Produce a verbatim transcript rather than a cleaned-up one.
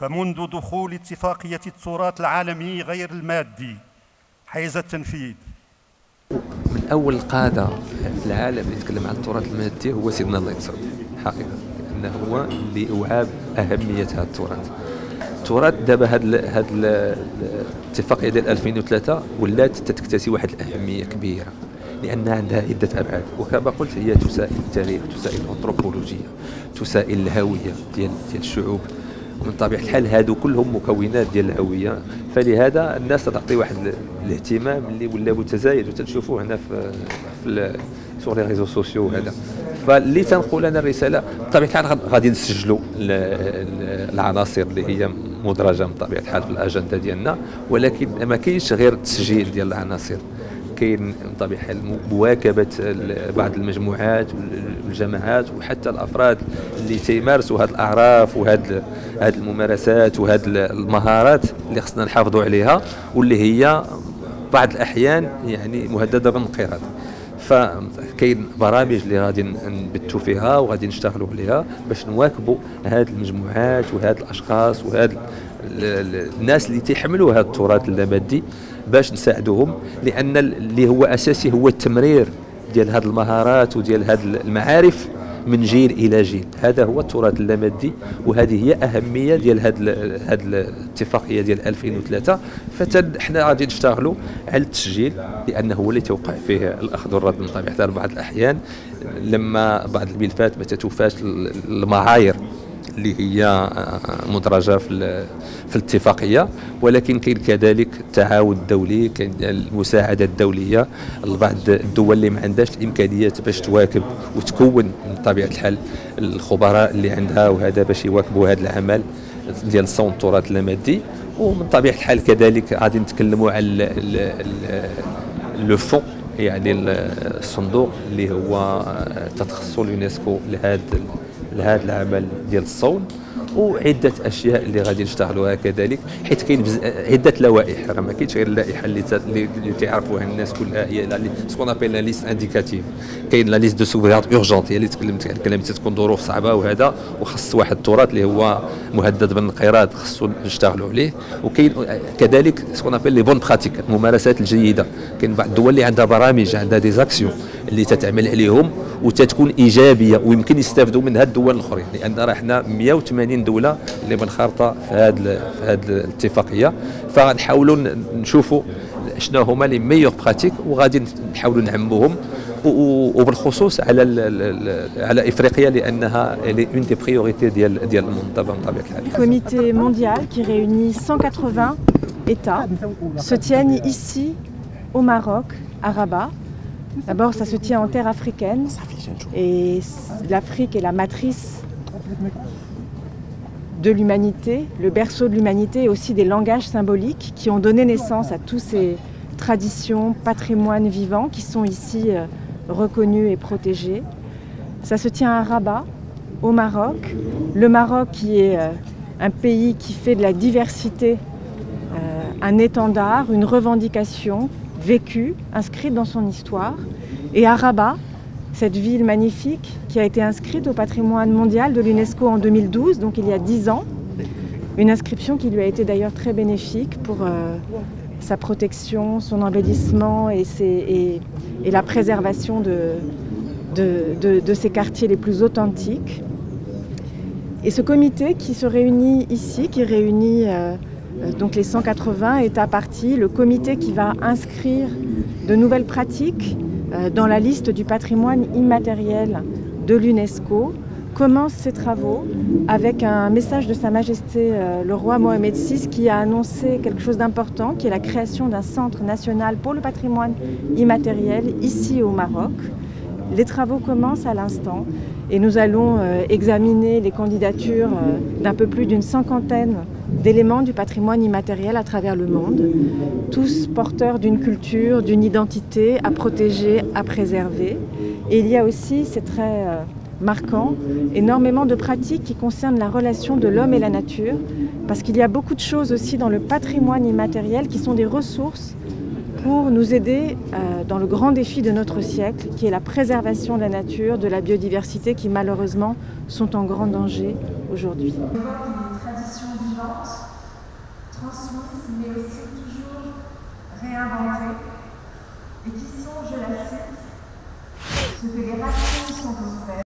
فمنذ دخول اتفاقية التراث العالمي غير المادي حيز التنفيذ، من أول القادة في العالم اللي يتكلم عن التراث المادي هو سيدنا الله ينصر حقيقة، لأنه هو اللي أوعى أهمية هذا التراث. التراث دابا هاد هاد الاتفاقية ديال ألفين وثلاثة ولات تكتسي واحد الأهمية كبيرة، لأنها عندها عدة أبعاد، وكما قلت هي تسائل التاريخ، تسائل الأنثروبولوجيا، تسائل الهوية ديال ديال الشعوب، ومن طبيعة الحال هادو كلهم مكونات ديال الهوية، فلهذا الناس تعطي واحد الاهتمام اللي ولا متزايد وتنشوفوه هنا في في سور لي ريزو سوسيو هذا. فاللي تنقول انا الرساله بطبيعه الحال غادي نسجلوا العناصر اللي هي مدرجه من طبيعه الحال في الاجنده ديالنا، ولكن ما كاينش غير التسجيل ديال العناصر، كاين من طبيعه الحال مواكبه بعض المجموعات والجماعات وحتى الافراد اللي تيمارسوا هذه الاعراف وهذه هذه الممارسات وهذه المهارات اللي خصنا نحافظوا عليها، واللي هي بعض الاحيان يعني مهدده بالانقراض. فكاين برامج اللي غادي نبتوا فيها وغادي نشتغلوا عليها باش نواكبوا هذه المجموعات وهذه الاشخاص وهذه الناس اللي تيحملوا هذا التراث اللامادي، باش نساعدوهم، لان اللي هو اساسي هو التمرير ديال هذه المهارات وديال هذه المعارف من جيل الى جيل. هذا هو التراث اللامادي، وهذه هي اهميه ديال هذه هذه الاتفاقيه ديال ألفين وثلاثة. فحنا غادي نشتغلوا على التسجيل، لانه هو اللي توقع فيه الاخذ والرد من طبيعه الحال. بعض الاحيان لما بعض الملفات ما تتوفاش المعايير اللي هي مدرجه في في الاتفاقيه، ولكن كاين كذلك التعاون الدولي، كاين المساعده الدوليه لبعض الدول اللي ما عندهاش الامكانيات باش تواكب وتكون من طبيعه الحال الخبراء اللي عندها وهذا باش يواكبوا هذا العمل ديال صون التراث اللامادي. ومن طبيعه الحال كذلك غادي نتكلموا على لو فون، يعني الصندوق اللي هو تتخصص اليونسكو لهذا لهذا العمل ديال الصون، وعده اشياء اللي غادي نشتغلوها كذلك، حيت كاين عده لوائح، راه ما كاينش غير اللائحه اللي اللي تعرفوها الناس كلها، هي سكون ابيل لا ليست انديكاتيف. كاين لا ليست دو سوفيغارد اورجونت، هي اللي تكلمت على الكلام، تكون ظروف صعبه وهذا، وخص واحد التراث اللي هو مهدد بالانقراض خصو نشتغلوا عليه. وكاين كذلك سكون ابيل لي بون براتيك، الممارسات الجيده. كاين بعض الدول اللي عندها برامج، عندها دي زاكسيون اللي تتعمل عليهم وتتكون ايجابيه ويمكن يستافدوا منها الدول الاخرين، لان راه حنا مئة وثمانين دوله اللي منخرطه في هذه في هذه الاتفاقيه. فغنحاولوا نشوفوا شنو هما لي ميور براتيك وغادي نحاولوا نعموهم، وبالخصوص على على افريقيا، لانها اون دي بريوريتي ديال ديال المنظمه بطبيعه الحال. Comité mondial qui réunit cent quatre-vingts États se tiennent ici au Maroc, à Rabat. D'abord, ça se tient en terre africaine, et l'Afrique est la matrice de l'humanité, le berceau de l'humanité, et aussi des langages symboliques qui ont donné naissance à tous ces traditions, patrimoines vivants qui sont ici euh, reconnus et protégés. Ça se tient à Rabat, au Maroc. Le Maroc qui est euh, un pays qui fait de la diversité euh, un étendard, une revendication vécue, inscrite dans son histoire. Et à Rabat, cette ville magnifique qui a été inscrite au patrimoine mondial de l'UNESCO en deux mille douze, donc il y a dix ans. Une inscription qui lui a été d'ailleurs très bénéfique pour euh, sa protection, son embellissement et, ses, et, et la préservation de, de, de, de ses quartiers les plus authentiques. Et ce comité qui se réunit ici, qui réunit euh, donc les cent quatre-vingts États partis, le comité qui va inscrire de nouvelles pratiques euh, dans la liste du patrimoine immatériel de l'UNESCO, commence ses travaux avec un message de Sa Majesté euh, le roi Mohamed six, qui a annoncé quelque chose d'important, qui est la création d'un centre national pour le patrimoine immatériel ici au Maroc. Les travaux commencent à l'instant et nous allons euh, examiner les candidatures euh, d'un peu plus d'une cinquantaine d'éléments du patrimoine immatériel à travers le monde, tous porteurs d'une culture, d'une identité à protéger, à préserver. Et il y a aussi, c'est très euh, marquant, énormément de pratiques qui concernent la relation de l'homme et la nature, parce qu'il y a beaucoup de choses aussi dans le patrimoine immatériel qui sont des ressources pour nous aider euh, dans le grand défi de notre siècle, qui est la préservation de la nature, de la biodiversité, qui malheureusement sont en grand danger aujourd'hui. Une tradition vivante vivantes, transmises, mais aussi toujours réinventées, et qui sont, je la cite, ce que les racines sont aux